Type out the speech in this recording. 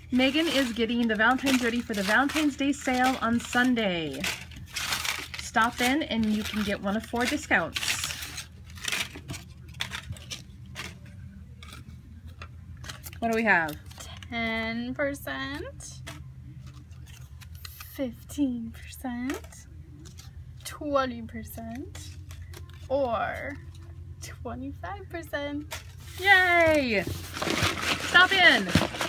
Megan is getting the Valentine's ready for the Valentine's Day sale on Sunday. Stop in and you can get one of 4 discounts. What do we have? 10%, 15%, 20%, or 25%. Yay! Stop in!